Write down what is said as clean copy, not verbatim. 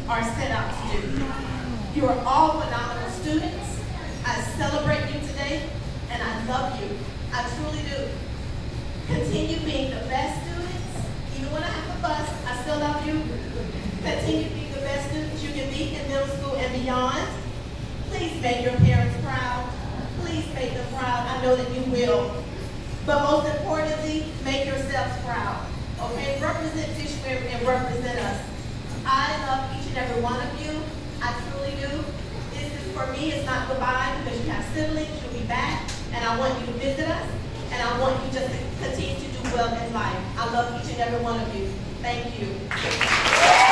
are set out to do. You are all phenomenal students. I celebrate you today, and I love you. I truly do. Continue being the best students. Even when I have to fuss, I still love you. Continue being the best students you can be in middle school and beyond. Please make your parents proud. Please make them proud. I know that you will. But most importantly, make yourselves proud. Okay? Represent Fishweir and represent us. I love each and every one of you. I truly do. This is, for me, it's not goodbye because you have siblings. You'll be back. And I want you to visit us. And I want you just to continue to do well in life. I love each and every one of you. Thank you.